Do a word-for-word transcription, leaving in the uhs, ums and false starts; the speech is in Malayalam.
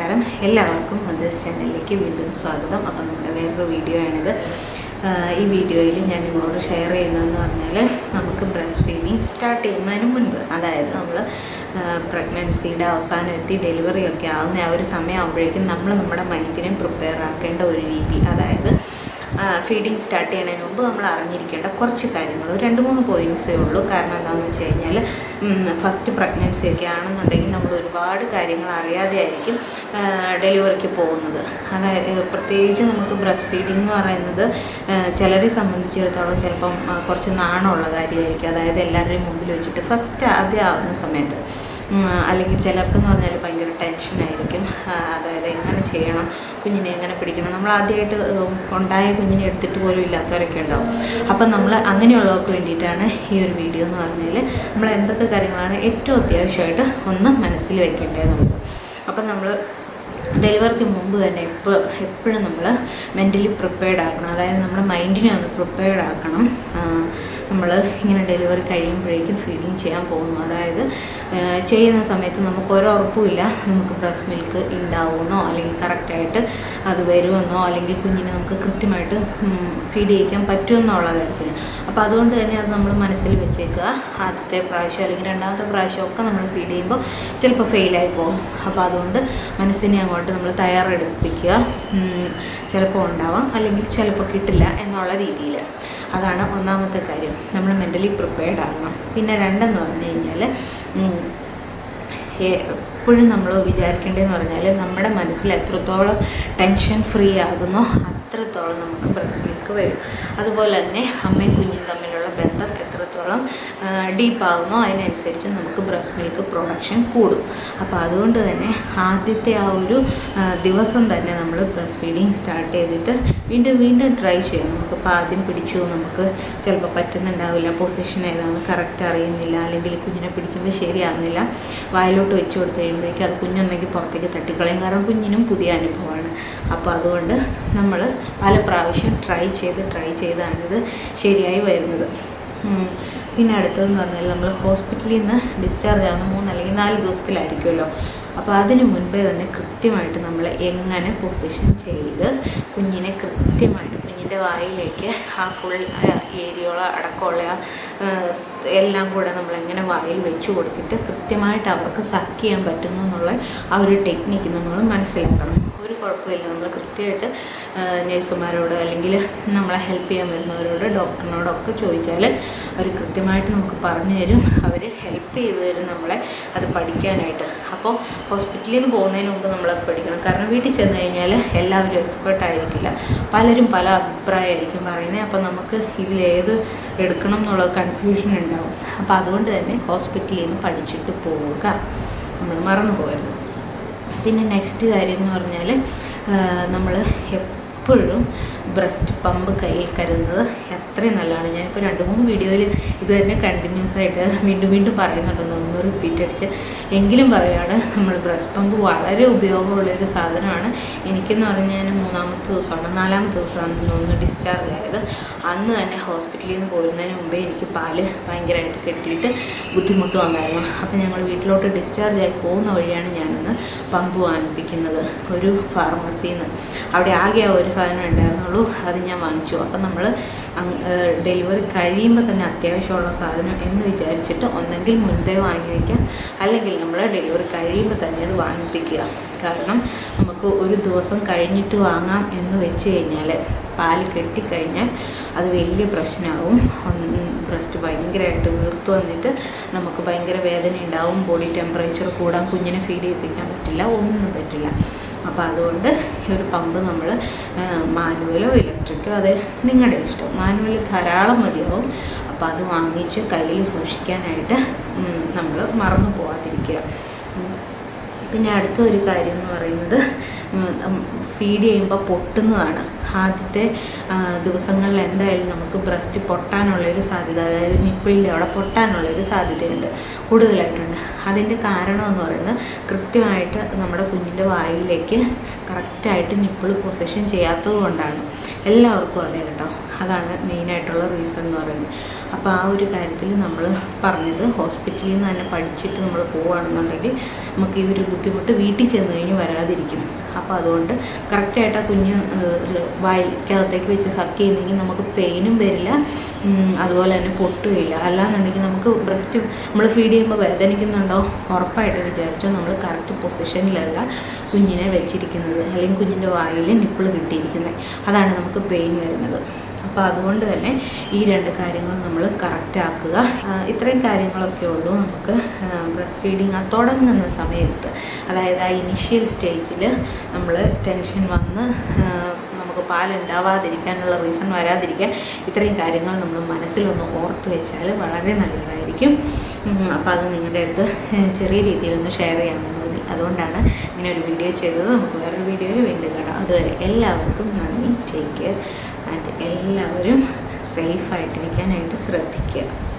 നമസ്കാരം എല്ലാവർക്കും മദേഴ്സ് ചാനലിലേക്ക് വീണ്ടും സ്വാഗതം. അപ്പോൾ നമ്മുടെ വേറൊരു വീഡിയോ ആണിത്. ഈ വീഡിയോയിൽ ഞാൻ നിങ്ങളോട് ഷെയർ ചെയ്യുന്നതെന്ന് പറഞ്ഞാൽ നമുക്ക് ബ്രസ്റ്റ് ഫീഡിങ് സ്റ്റാർട്ട് ചെയ്യുന്നതിന് മുൻപ്, അതായത് നമ്മൾ പ്രഗ്നൻസിയുടെ അവസാനം എത്തി ഡെലിവറി ഒക്കെ ആവുന്ന ആ ഒരു സമയമാകുമ്പോഴേക്കും നമ്മൾ നമ്മുടെ മൈൻഡിനെ പ്രിപ്പയർ ആക്കേണ്ട ഒരു രീതി, അതായത് ഫീഡിങ് സ്റ്റാർട്ട് ചെയ്യുന്നതിന് മുമ്പ് നമ്മൾ അറിഞ്ഞിരിക്കേണ്ട കുറച്ച് കാര്യങ്ങൾ, ഒരു രണ്ട് മൂന്ന് പോയിൻറ്റ്സേ ഉള്ളൂ. കാരണം എന്താണെന്ന് വെച്ച് കഴിഞ്ഞാൽ ഫസ്റ്റ് പ്രഗ്നൻസി ഒക്കെ ആണെന്നുണ്ടെങ്കിൽ നമ്മൾ ഒരുപാട് കാര്യങ്ങൾ അറിയാതെ ആയിരിക്കും ഡെലിവറിക്ക് പോകുന്നത്. അതായത് പ്രത്യേകിച്ച് നമുക്ക് ബ്രസ്റ്റ് ഫീഡിങ് എന്ന് പറയുന്നത് ചിലരെ സംബന്ധിച്ചിടത്തോളം ചിലപ്പം കുറച്ച് നാണമുള്ള കാര്യമായിരിക്കും. അതായത് എല്ലാവരുടെയും മുമ്പിൽ വെച്ചിട്ട് ഫസ്റ്റ് ആദ്യം ആവുന്ന സമയത്ത്, അല്ലെങ്കിൽ ചിലർക്കെന്ന് പറഞ്ഞാൽ ഭയങ്കര ടെൻഷനായിരിക്കും. അതായത് എങ്ങനെ ചെയ്യണം, കുഞ്ഞിനെ എങ്ങനെ പിടിക്കണം, നമ്മൾ ആദ്യമായിട്ട് ഉണ്ടായ കുഞ്ഞിനെ എടുത്തിട്ട് പോലും ഇല്ലാത്തവരൊക്കെ ഉണ്ടാവും. അപ്പം നമ്മൾ അങ്ങനെയുള്ളവർക്ക് വേണ്ടിയിട്ടാണ് ഈ ഒരു വീഡിയോ എന്ന് പറഞ്ഞാൽ നമ്മൾ എന്തൊക്കെ കാര്യങ്ങളാണ് ഏറ്റവും അത്യാവശ്യമായിട്ട് ഒന്ന് മനസ്സിൽ വെക്കേണ്ടത് നമുക്ക്. അപ്പം നമ്മൾ ഡെലിവറിക്ക് മുമ്പ് തന്നെ എപ്പോൾ എപ്പോഴും നമ്മൾ മെൻ്റലി പ്രിപ്പയർഡ് ആക്കണം. അതായത് നമ്മുടെ മൈൻഡിനെ ഒന്ന് പ്രിപ്പയർഡ് ആക്കണം. നമ്മൾ ഇങ്ങനെ ഡെലിവറി കഴിയുമ്പോഴേക്കും ഫീഡിങ് ചെയ്യാൻ പോകുന്നു. അതായത് ചെയ്യുന്ന സമയത്ത് നമുക്ക് ഒരുറപ്പുമില്ല നമുക്ക് ബ്രസ്റ്റ് മിൽക്ക് ഉണ്ടാവുമെന്നോ അല്ലെങ്കിൽ കറക്റ്റായിട്ട് അത് വരുമെന്നോ അല്ലെങ്കിൽ കുഞ്ഞിനെ നമുക്ക് കൃത്യമായിട്ട് ഫീഡ് ചെയ്യിക്കാൻ പറ്റുമെന്നുള്ള കാര്യത്തിന്. അപ്പോൾ അതുകൊണ്ട് തന്നെ അത് നമ്മൾ മനസ്സിൽ വെച്ചേക്കുക. ആദ്യത്തെ പ്രാവശ്യം അല്ലെങ്കിൽ രണ്ടാമത്തെ പ്രാവശ്യമൊക്കെ നമ്മൾ ഫീഡ് ചെയ്യുമ്പോൾ ചിലപ്പോൾ ഫെയിലായി പോകും. അപ്പോൾ അതുകൊണ്ട് മനസ്സിനെ അങ്ങോട്ട് നമ്മൾ തയ്യാറെടുപ്പിക്കുക. ചിലപ്പോൾ ഉണ്ടാവാം അല്ലെങ്കിൽ ചിലപ്പോൾ കിട്ടില്ല എന്നുള്ള രീതിയിൽ. അതാണ് ഒന്നാമത്തെ കാര്യം, നമ്മൾ മെൻ്റലി പ്രിപ്പയർഡ് ആകണം. പിന്നെ രണ്ടെന്ന് പറഞ്ഞു കഴിഞ്ഞാൽ എപ്പോഴും നമ്മൾ വിചാരിക്കേണ്ടതെന്ന് പറഞ്ഞാൽ നമ്മുടെ മനസ്സിൽ എത്രത്തോളം ടെൻഷൻ ഫ്രീ ആകുന്നോ അത്രത്തോളം നമുക്ക് ബ്രസ്റ്റ് മിൽക്ക് വരും. അതുപോലെ തന്നെ അമ്മയും കുഞ്ഞും തമ്മിലുള്ള ബന്ധം എത്രത്തോളം ഡീപ്പാകുന്നോ അതിനനുസരിച്ച് നമുക്ക് ബ്രസ്റ്റ് മിൽക്ക് പ്രൊഡക്ഷൻ കൂടും. അപ്പോൾ അതുകൊണ്ട് തന്നെ ആദ്യത്തെ ആ ഒരു ദിവസം തന്നെ നമ്മൾ ബ്രസ്റ്റ് ഫീഡിങ് സ്റ്റാർട്ട് ചെയ്തിട്ട് വീണ്ടും വീണ്ടും ട്രൈ ചെയ്യണം. നമുക്കിപ്പോൾ ആദ്യം പിടിച്ചു, നമുക്ക് ചിലപ്പോൾ പറ്റുന്നുണ്ടാവില്ല, പൊസിഷൻ ഏതാണ് കറക്റ്റ് അറിയുന്നില്ല, അല്ലെങ്കിൽ കുഞ്ഞിനെ പിടിക്കുമ്പോൾ ശരിയാകുന്നില്ല, വായിലോട്ട് വെച്ച് കൊടുത്ത് കഴിയുമ്പോഴേക്കും അത് കുഞ്ഞൊന്നെങ്കിൽ പുറത്തേക്ക് തട്ടിക്കളയും. കാരണം കുഞ്ഞിനും പുതിയ അനുഭവമാണ്. അപ്പോൾ അതുകൊണ്ട് നമ്മൾ പല പ്രാവശ്യം ട്രൈ ചെയ്ത് ട്രൈ ചെയ്താണിത് ശരിയായി വരുന്നത്. പിന്നെ അടുത്തതെന്ന് പറഞ്ഞാൽ നമ്മൾ ഹോസ്പിറ്റലിൽ നിന്ന് ഡിസ്ചാർജ് ആകുന്ന മൂന്ന് അല്ലെങ്കിൽ നാല് ദിവസത്തിലായിരിക്കുമല്ലോ. അപ്പോൾ അതിന് മുൻപേ തന്നെ കൃത്യമായിട്ട് നമ്മൾ എങ്ങനെ പൊസിഷൻ ചെയ്ത് കുഞ്ഞിനെ കൃത്യമായിട്ട് കുഞ്ഞിൻ്റെ വായിലേക്ക് ആ ഫുൾ ഏരിയോള അടക്കമുള്ള എല്ലാം കൂടെ നമ്മളെങ്ങനെ വായിൽ വെച്ച് കൊടുത്തിട്ട് കൃത്യമായിട്ട് അവർക്ക് സക്ക് ചെയ്യാൻ പറ്റുന്നു എന്നുള്ള ആ ഒരു ടെക്നിക്ക് നമ്മൾ മനസ്സിലാക്കണം. ഒരു കുഴപ്പമില്ല, നമ്മൾ കൃത്യമായിട്ട് നേഴ്സുമാരോട് അല്ലെങ്കിൽ നമ്മളെ ഹെൽപ്പ് ചെയ്യാൻ വരുന്നവരോട് ഡോക്ടറിനോടൊക്കെ ചോദിച്ചാൽ അവർ കൃത്യമായിട്ട് നമുക്ക് പറഞ്ഞു തരും. അവർ ഹെൽപ്പ് ചെയ്ത് തരും നമ്മളെ അത് പഠിക്കാനായിട്ട്. അപ്പോൾ ഹോസ്പിറ്റലിൽ നിന്ന് പോകുന്നതിന് മുമ്പ് നമ്മളത് പഠിക്കണം. കാരണം വീട്ടിൽ ചെന്ന് കഴിഞ്ഞാൽ എല്ലാവരും എക്സ്പേർട്ട് ആയിരിക്കില്ല, പലരും പല അഭിപ്രായമായിരിക്കും പറയുന്നത്. അപ്പോൾ നമുക്ക് ഇതിലേത് എടുക്കണം എന്നുള്ള കൺഫ്യൂഷൻ ഉണ്ടാവും. അപ്പോൾ അതുകൊണ്ട് തന്നെ ഹോസ്പിറ്റലിൽ നിന്ന് പഠിച്ചിട്ട് പോവുക, നമ്മൾ മറന്നു പോകരുത്. പിന്നെ നെക്സ്റ്റ് കാര്യം എന്ന് പറഞ്ഞാൽ നമ്മൾ എപ്പോഴും ബ്രസ്റ്റ് പമ്പ് കയ്യിൽ കരുതുന്നത് എത്രയും നല്ലതാണ്. ഞാനിപ്പോൾ രണ്ട് മൂന്ന് വീഡിയോയിൽ ഇത് തന്നെ കണ്ടിന്യൂസ് ആയിട്ട് വീണ്ടും വീണ്ടും പറയുന്നുണ്ടെന്ന് ഒന്ന് റിപ്പീറ്റ് അടിച്ച് എങ്കിലും പറയുകയാണ്. നമ്മൾ ബ്രസ്റ്റ് പമ്പ് വളരെ ഉപയോഗമുള്ളൊരു സാധനമാണ്. എനിക്കെന്ന് പറഞ്ഞാൽ മൂന്നാമത്തെ ദിവസമാണ് നാലാമത്തെ ദിവസമാണ് ഒന്ന് ഡിസ്ചാർജ് ആയത്. അന്ന് തന്നെ ഹോസ്പിറ്റലിൽ നിന്ന് പോരുന്നതിന് മുമ്പേ എനിക്ക് പാല് ഭയങ്കരമായിട്ട് കെട്ടിയിട്ട് ബുദ്ധിമുട്ട് വന്നായിരുന്നു. അപ്പോൾ ഞങ്ങൾ വീട്ടിലോട്ട് ഡിസ്ചാർജ് ആയി പോകുന്ന വഴിയാണ് ഞാനൊന്ന് പമ്പ് വാങ്ങിപ്പിക്കുന്നത് ഒരു ഫാർമസിയിൽ നിന്ന്. അവിടെ ആകെ ആ ഒരു സാധനം ഉണ്ടായിരുന്നുള്ളൂ, അത് ഞാൻ വാങ്ങിച്ചു. അപ്പം നമ്മൾ ഡെലിവറി കഴിയുമ്പോൾ തന്നെ അത്യാവശ്യമുള്ള സാധനം എന്ന് വിചാരിച്ചിട്ട് ഒന്നെങ്കിൽ മുൻപേ വാങ്ങി വയ്ക്കാം, അല്ലെങ്കിൽ നമ്മൾ ഡെലിവറി കഴിയുമ്പോൾ തന്നെ അത് വാങ്ങിപ്പിക്കുക. കാരണം നമുക്ക് ഒരു ദിവസം കഴിഞ്ഞിട്ട് വാങ്ങാം എന്ന് വെച്ച് കഴിഞ്ഞാൽ പാല് കെട്ടിക്കഴിഞ്ഞാൽ അത് വലിയ പ്രശ്നമാവും. ബ്രസ്റ്റ് ഭയങ്കരമായിട്ട് വീർത്ത് വന്നിട്ട് നമുക്ക് ഭയങ്കര വേദന ഉണ്ടാവും, ബോഡി ടെമ്പറേച്ചർ കൂടാൻ, കുഞ്ഞിനെ ഫീഡ് ചെയ്യിപ്പിക്കാൻ പറ്റില്ല, ഒന്നും പറ്റില്ല. അപ്പോൾ അതുകൊണ്ട് ഈ ഒരു പമ്പ് നമ്മൾ മാനുവലോ ഇലക്ട്രിക്കോ അത് നിങ്ങളുടെ ഇഷ്ടം, മാനുവൽ ധാരാളം മതിയാവും. അപ്പോൾ അത് വാങ്ങിച്ച് കയ്യിൽ സൂക്ഷിക്കാനായിട്ട് നമ്മൾ മറന്നു പോകാതിരിക്കുക. പിന്നെ അടുത്ത ഒരു കാര്യം എന്ന് പറയുന്നത് ഫീഡ് ചെയ്യുമ്പോൾ പൊട്ടുന്നതാണ്. ആദ്യത്തെ ദിവസങ്ങളിൽ എന്തായാലും നമുക്ക് ബ്രസ്റ്റ് പൊട്ടാനുള്ളൊരു സാധ്യത, അതായത് നിപ്പിളിൻ്റെ അവിടെ പൊട്ടാനുള്ളൊരു സാധ്യതയുണ്ട്, കൂടുതലായിട്ടുണ്ട്. അതിൻ്റെ കാരണം എന്ന് പറയുന്നത് കൃത്യമായിട്ട് നമ്മുടെ കുഞ്ഞിൻ്റെ വായിലേക്ക് കറക്റ്റായിട്ട് നിപ്പിൾ പൊസിഷൻ ചെയ്യാത്തത് കൊണ്ടാണ്. എല്ലാവർക്കും അതെ കേട്ടോ, അതാണ് മെയിനായിട്ടുള്ള റീസൺ എന്ന് പറയുന്നത്. അപ്പോൾ ആ ഒരു കാര്യത്തിൽ നമ്മൾ പറഞ്ഞത് ഹോസ്പിറ്റലിൽ നിന്ന് തന്നെ പഠിച്ചിട്ട് നമ്മൾ പോവുകയാണെന്നുണ്ടെങ്കിൽ നമുക്ക് ഈ ഒരു ബുദ്ധിമുട്ട് വീട്ടിൽ ചെന്ന് കഴിഞ്ഞ് വരാതിരിക്കും. അപ്പോൾ അതുകൊണ്ട് കറക്റ്റായിട്ട് ആ കുഞ്ഞ് വായിക്കകത്തേക്ക് വെച്ച് സക്ക് ചെയ്യുന്നെങ്കിൽ നമുക്ക് പെയിനും വരില്ല, അതുപോലെ തന്നെ പൊട്ടുകയില്ല. അല്ലാന്നുണ്ടെങ്കിൽ നമുക്ക് ബ്രസ്റ്റ് നമ്മൾ ഫീഡ് ചെയ്യുമ്പോൾ വേദനിക്കുന്നുണ്ടോ ഉറപ്പായിട്ട് വിചാരിച്ചോ നമ്മൾ കറക്റ്റ് പൊസിഷനിലല്ല കുഞ്ഞിനെ വെച്ചിരിക്കുന്നത്, അല്ലെങ്കിൽ കുഞ്ഞിൻ്റെ വായിൽ നിപ്പിൾ കിട്ടിയിരിക്കുന്നത്, അതാണ് നമുക്ക് പെയിൻ വരുന്നത്. അപ്പോൾ അതുകൊണ്ട് തന്നെ ഈ രണ്ട് കാര്യങ്ങൾ നമ്മൾ കറക്റ്റ് ആക്കുക. ഇത്രയും കാര്യങ്ങളൊക്കെ ഉള്ളൂ നമുക്ക് ബ്രസ്റ്റ് ഫീഡിങ് തുടങ്ങുന്ന സമയത്ത്, അതായത് ആ ഇനിഷ്യൽ സ്റ്റേജിൽ നമ്മൾ ടെൻഷൻ വന്ന് നമുക്ക് പാലുണ്ടാവാതിരിക്കാനുള്ള റീസൺ വരാതിരിക്കാൻ ഇത്രയും കാര്യങ്ങൾ നമ്മൾ മനസ്സിലൊന്ന് ഓർത്ത് വെച്ചാൽ വളരെ നല്ലതായിരിക്കും. അപ്പോൾ അത് നിങ്ങളുടെ അടുത്ത് ചെറിയ രീതിയിലൊന്ന് ഷെയർ ചെയ്യാമെന്ന് തോന്നി, അതുകൊണ്ടാണ് ഇങ്ങനെ ഒരു വീഡിയോ ചെയ്തത്. നമുക്ക് വേറൊരു വീഡിയോയിൽ വീണ്ടും കാണാം. അതുവരെ എല്ലാവർക്കും നന്ദി. ടേക്ക് കെയർ ആൻഡ് എല്ലാവരും സേഫായിട്ടിരിക്കാനായിട്ട് ശ്രദ്ധിക്കുക.